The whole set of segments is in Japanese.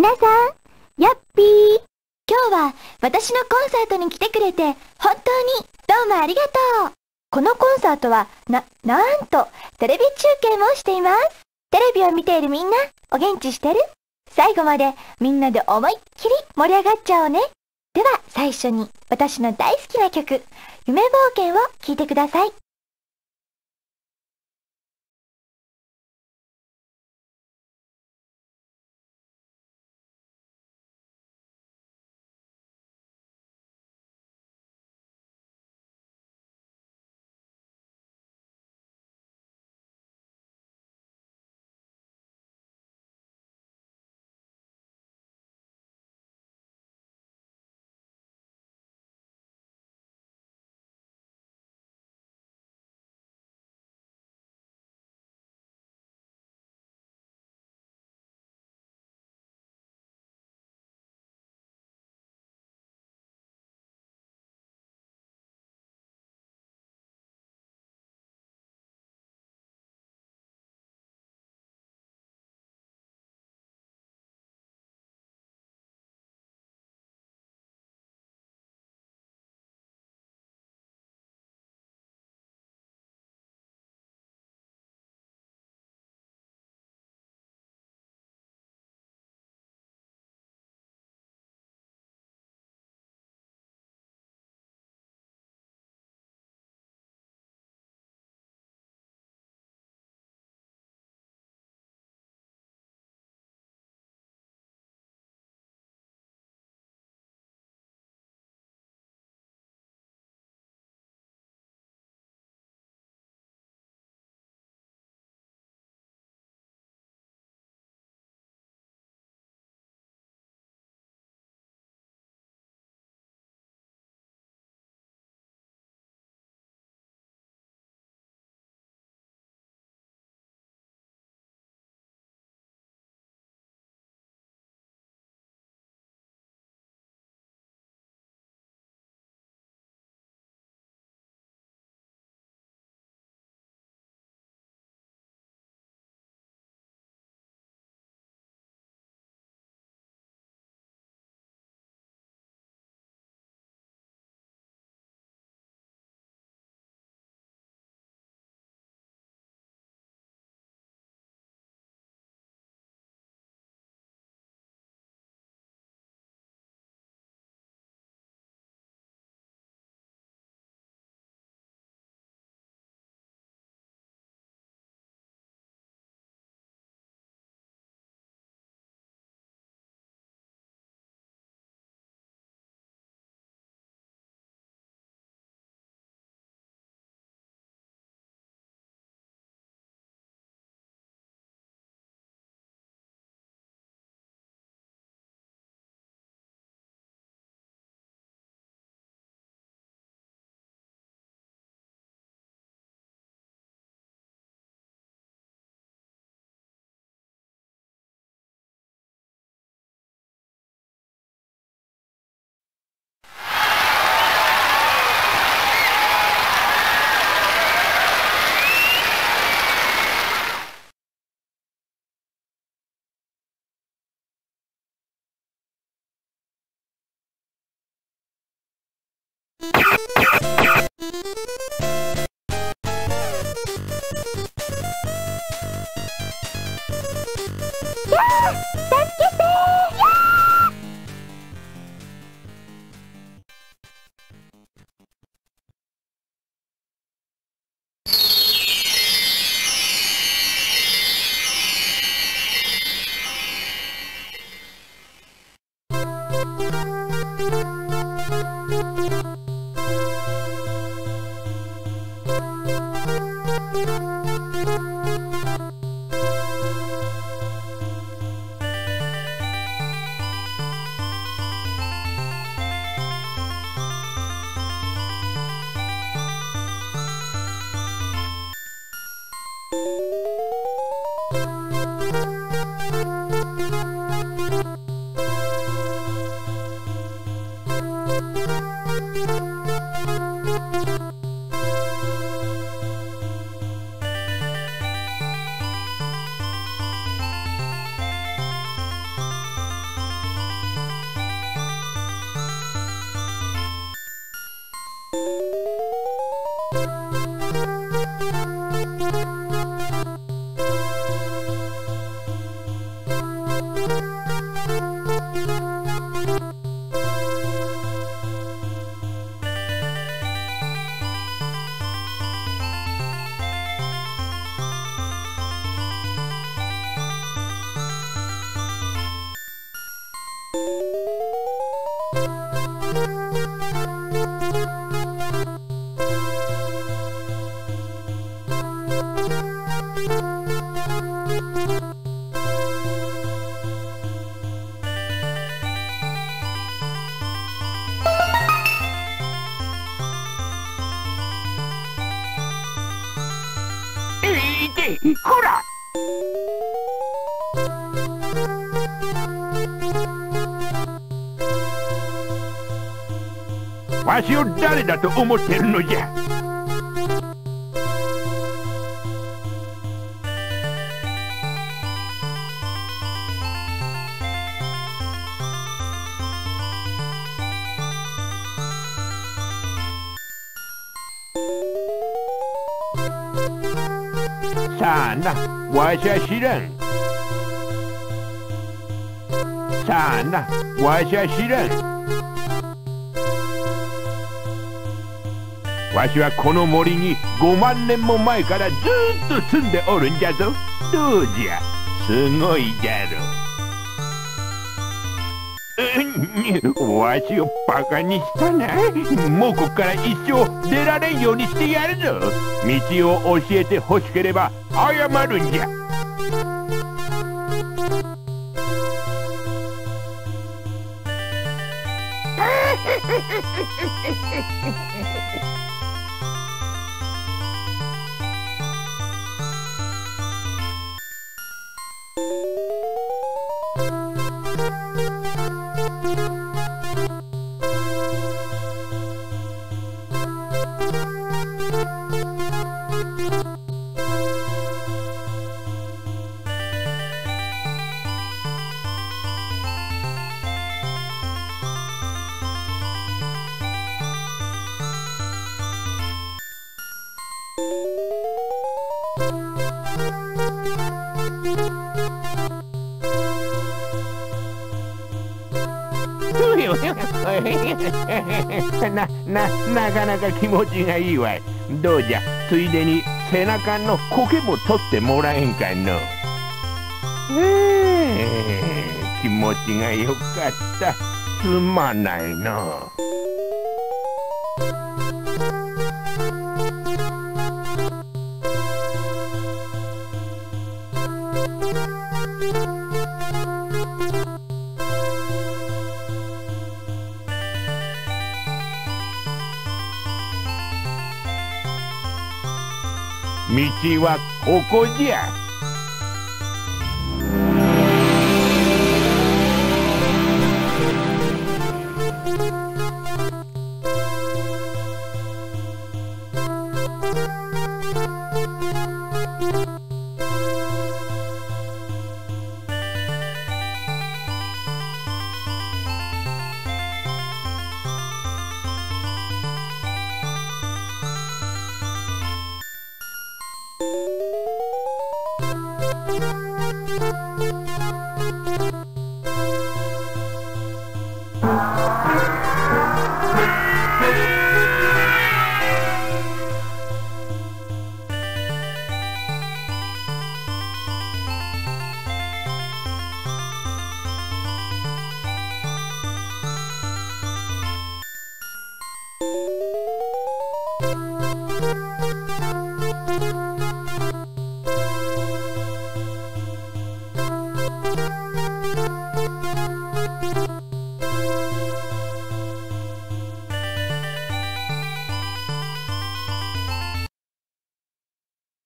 皆さん、やっぴー。今日は私のコンサートに来てくれて本当にどうもありがとう。このコンサートはなんとテレビ中継もしています。テレビを見ているみんな、お元気してる？最後までみんなで思いっきり盛り上がっちゃおうね。では最初に私の大好きな曲、夢冒険を聴いてください。 こら！わしを誰だと思ってるのじゃ。さあな、わしは知らん。さあな、わしは知らん。わしはこの森に5万年も前からずーっと住んでおるんじゃぞ。どうじゃ、すごいじゃろ。わしをバカにしたな。もうこっから一生出られんようにしてやるぞ。道を教えてほしければ謝るんじゃ。なかなか気持ちがいいわい。どうじゃ、ついでに背中の苔も取ってもらえんかの。気持ちがよかった。すまないの。道はここじゃ。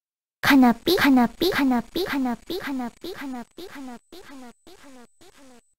花火花火花火花火花火花火花火花火花火花火花火